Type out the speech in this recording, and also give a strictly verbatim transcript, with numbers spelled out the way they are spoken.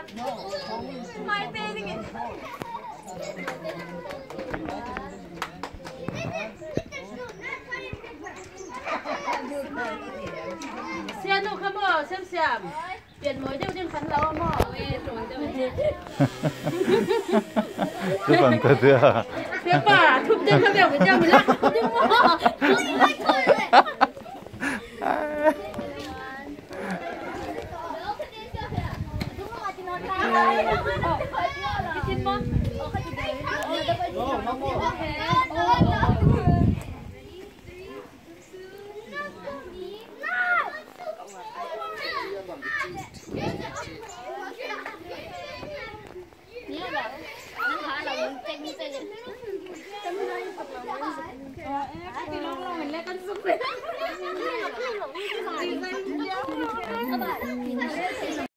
Mai tê đi nghe. Xe nụ khăm ở xem xem. Biển mới đều trên phấn lâu mỏ. Cứ còn thưa thưa. Phía bà thụp trên khăm bèo với nhau mình lắc. Nhưng mà Hãy subscribe cho kênh Ghiền Mì Gõ để không bỏ lỡ những video hấp dẫn.